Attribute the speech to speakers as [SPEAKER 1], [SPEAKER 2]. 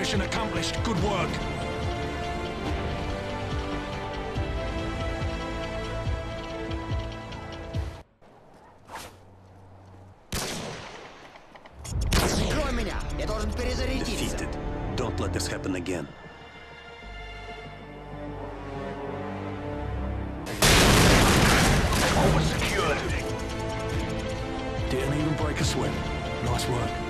[SPEAKER 1] Mission accomplished. Good work.
[SPEAKER 2] Прикрой меня! Я должен перезарядиться.
[SPEAKER 3] Defeated. Don't let this happen again. Over secured. Didn't even break a sweat. Nice work.